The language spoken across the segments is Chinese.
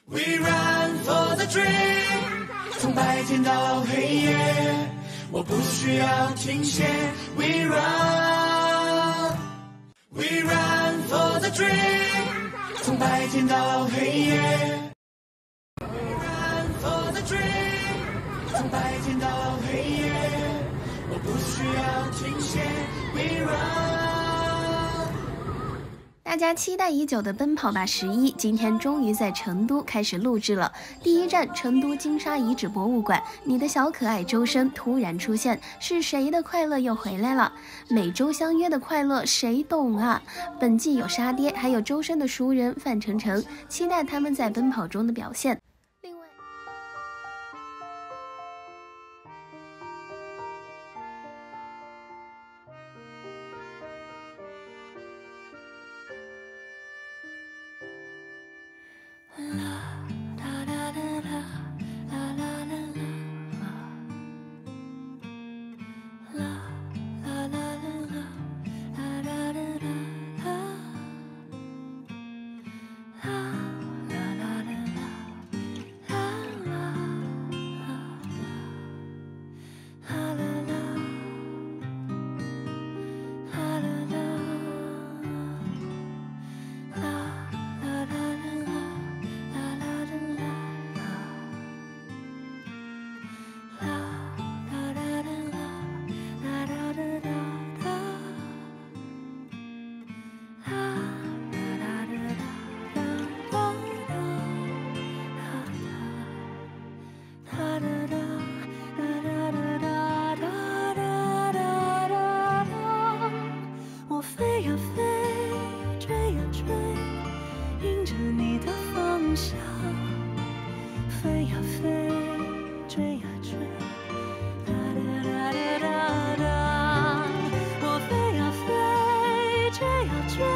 We run for the dream， 从白天到黑夜，我不需要停歇。We run for the dream， 从白天到黑夜。We run for the dream， 从白天到黑夜，我不需要停歇。We run。 大家期待已久的奔跑吧11今天终于在成都开始录制了。第一站成都金沙遗址博物馆，你的小可爱周深突然出现，是谁的快乐又回来了？每周相约的快乐谁懂啊？本季有沙爹，还有周深的熟人范丞丞，期待他们在奔跑中的表现。另外飞呀飞，追呀追，我飞呀飞，追呀追，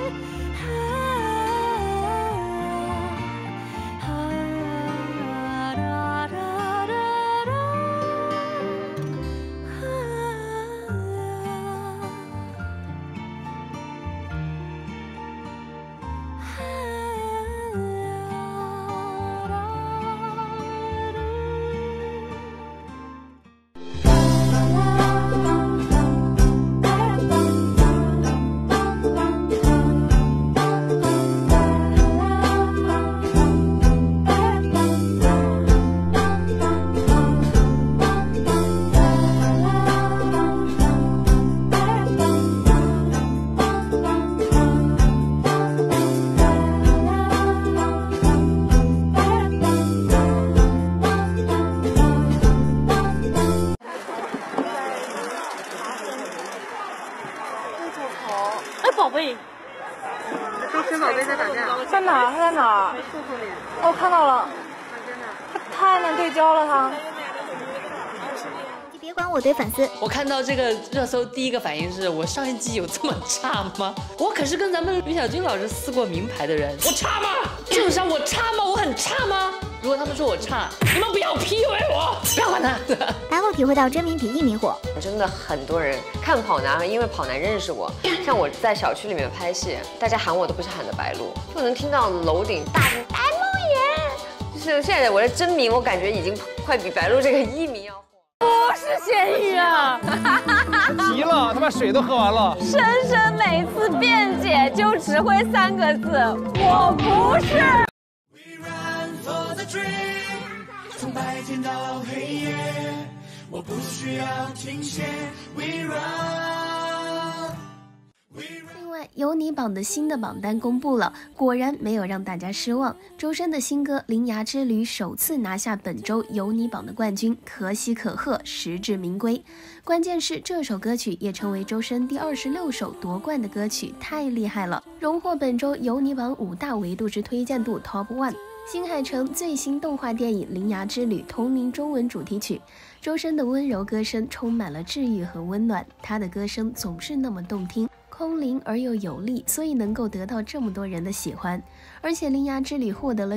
宝贝， 周深宝贝在打架， 在哪儿？他在哪儿？ 树后面。 哦，看到了。他太能对焦了，他。 你别管我对粉丝。 我看到这个热搜，第一个反应是我上一季有这么差吗？我可是跟咱们吕小军老师撕过名牌的人，我差吗？就是啊，我差吗？我很差吗？如果他们说我差，你们不要 PUA 我，不要管他。 能够体会到真名比艺名火。 真的很多人看跑男，因为跑男认识我。像我在小区里面拍戏，大家喊我都不是喊的白鹿，就能听到楼顶大声白鹿爷。就是现在我的真名，我感觉已经快比白鹿这个艺名要火。 不是咸鱼啊！ 急了，他把水都喝完了。 深深每次辩解就只会3个字，我不是。 从白天到黑夜，我不需要停歇。We run。 另外，有你榜的新的榜单公布了，果然没有让大家失望。周深的新歌《铃芽之旅》首次拿下本周有你榜的冠军，可喜可贺，实至名归。关键是这首歌曲也成为周深第26首夺冠的歌曲，太厉害了，荣获本周有你榜5大维度之推荐度 Top 1。新海诚最新动画电影《铃芽之旅》同名中文主题曲，周深的温柔歌声充满了治愈和温暖，他的歌声总是那么动听。 空灵而又有力，所以能够得到这么多人的喜欢。而且《铃芽之旅》获得了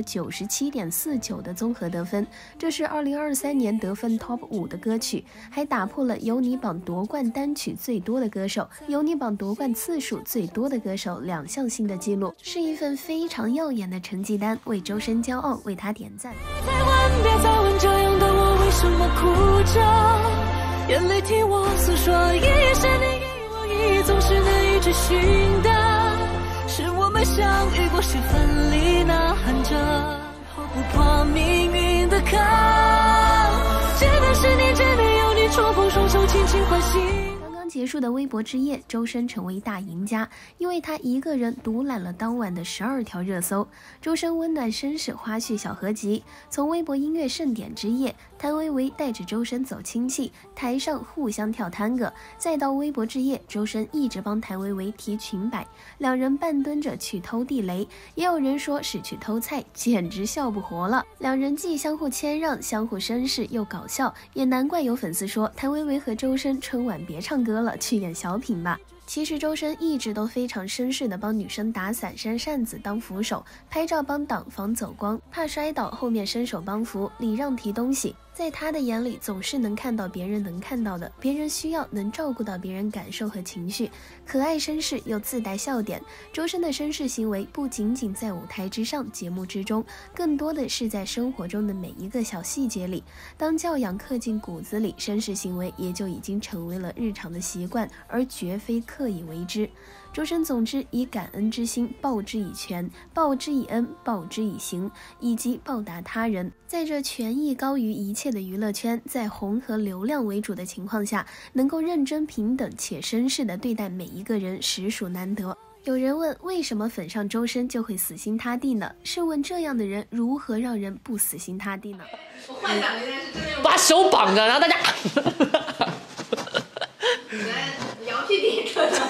97.49的综合得分，这是2023年得分 TOP 5的歌曲，还打破了有你榜夺冠单曲最多的歌手、有你榜夺冠次数最多的歌手2项新的记录，是一份非常耀眼的成绩单，为周深骄傲，为他点赞。 别再问这样的我为什么哭着，眼泪替我诉说，一夜是你给我意义，总是难以置询的，是我们相遇过时分离，呐喊着逃不破命运的坑，真的是你，真的有你，触碰双手轻轻唤醒。 结束的微博之夜，周深成为大赢家，因为他一个人独揽了当晚的12条热搜。周深温暖绅士花絮小合集，从微博音乐盛典之夜，谭维维带着周深走亲戚，台上互相跳探戈，再到微博之夜，周深一直帮谭维维提裙摆，两人半蹲着去偷地雷，也有人说是去偷菜，简直笑不活了。两人既相互谦让，相互绅士又搞笑，也难怪有粉丝说谭维维和周深春晚别唱歌了，去演小品吧。其实周深一直都非常绅士的帮女生打伞扇扇子当扶手，拍照帮挡防走光，怕摔倒后面伸手帮扶，礼让提东西。在他的眼里，总是能看到别人能看到的，别人需要能照顾到别人感受和情绪，可爱绅士又自带笑点。周深的绅士行为不仅仅在舞台之上、节目之中，更多的是在生活中的每一个小细节里。当教养刻进骨子里，绅士行为也就已经成为了日常的习惯，而绝非刻意为之。周深总之以感恩之心报之以权，报之以恩，报之以行，以及报答他人。在这权益高于一切的娱乐圈，在红和流量为主的情况下，能够认真平等且绅士地对待每一个人，实属难得。有人问，为什么粉上周深就会死心塌地呢？试问这样的人如何让人不死心塌地呢？ 我幻想应该是真的把手绑着，然后大家聊屁屁可能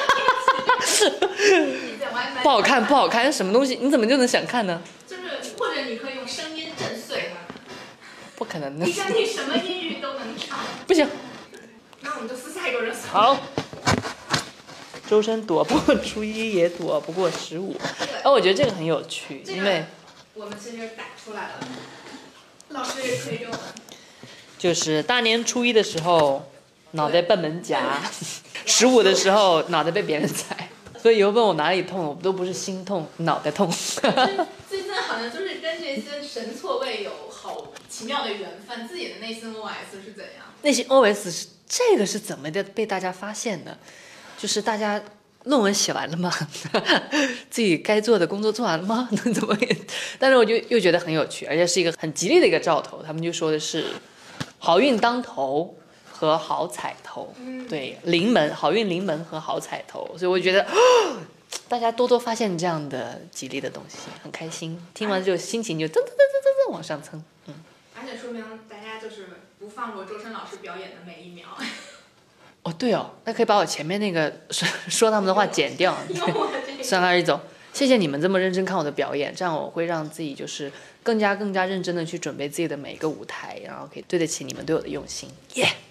不好看，不好看，什么东西？你怎么就能想看呢？ 就是或者你可以用声音震碎它， 不可能的。 你相信什么音域都能唱。 不行， 那我们就撕下一个热搜。 好。周深躲不过初一，也躲不过15。我觉得这个很有趣，因为我们其实打出来了，老师也推着我们。 就是大年初一的时候，脑袋蹦门夹；15的时候，脑袋被别人踩。所以以后问我哪里痛，我都不是心痛，脑袋痛。 最近好像就是跟这些神错位有好奇妙的缘分，自己的内心 OS 是怎样？ 内心 OS 是这个是怎么的被大家发现的？就是大家论文写完了吗？自己该做的工作做完了吗？怎么也？但是我就又觉得很有趣，而且是一个很吉利的一个兆头。他们就说的是好运当头和好彩头，对，临门好运临门和好彩头，所以我觉得大家多多发现这样的吉利的东西，很开心。听完之后心情就噔噔噔噔噔往上蹭， 而且说明大家就是不放过周深老师表演的每一秒。 哦，对哦，那可以把我前面那个说他们的话剪掉。3、2、1走，谢谢你们这么认真看我的表演，这样我会让自己就是更加认真的去准备自己的每一个舞台，然后可以对得起你们对我的用心，耶、yeah